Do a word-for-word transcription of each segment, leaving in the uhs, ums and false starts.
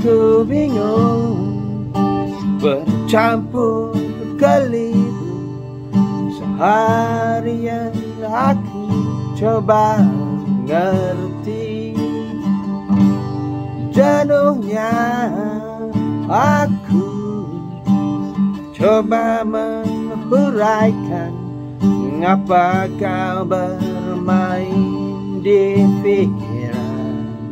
Aku bingung bercampur keliru. Seharian aku coba ngerti, jenuhnya aku coba menghuraikan. Ngapa kau bermain di pikiran?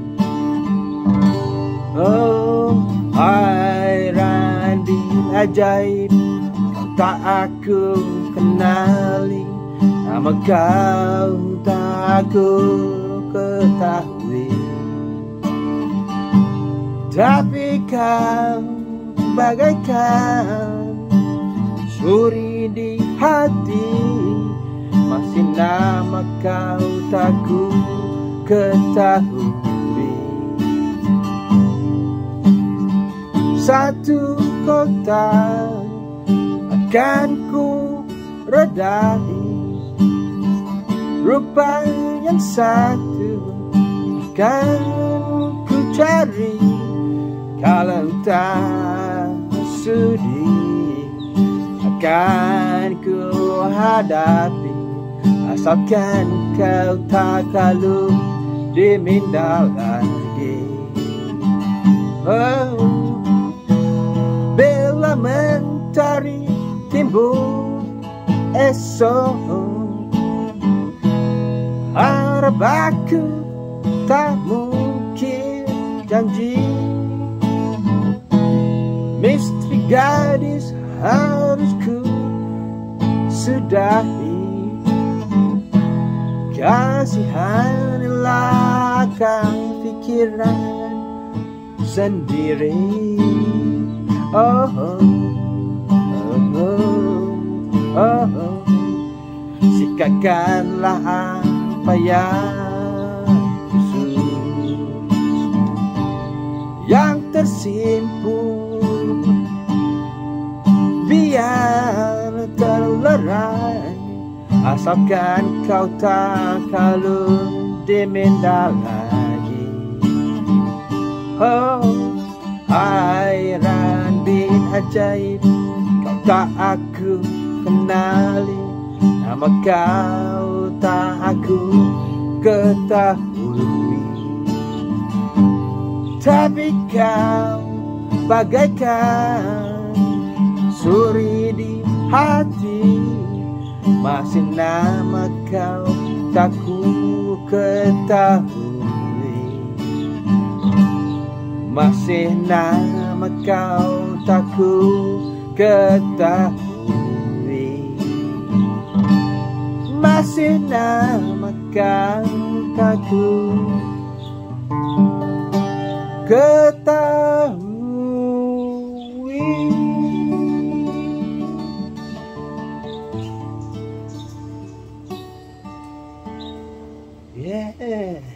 Oh, hairan bin ajaib, kau tak aku kenali, nama kau tak aku ketahui. Tapi kau bagaikan suri di hati, masih nama kau tak ku ketahui. Satu kota akan ku redai, rupa yang satu akan ku cari. Kalau tak sudi akan ku hadapi, asalkan kau tak lalu diminda lagi. Oh, bila mentari timbul esok, harap aku tak mungkin janji. Misteri gadis harus ku sudahi, kasihanilah kau pikiran sendiri. Oh, oh, oh, oh, oh. Sikapkanlah apa yang kusut, yang tersimpul biar terlerai, asalkan kau tak kalau diminda lagi. Oh, hairan bin ajaib, kau tak aku kenali, nama kau tak aku ketahui. Tapi kau bagaikan suri di hati, masih nama kau tak ku ketahui. Masih nama kau tak ku ketahui. Masih nama kau tak ku ketahui. Yeah.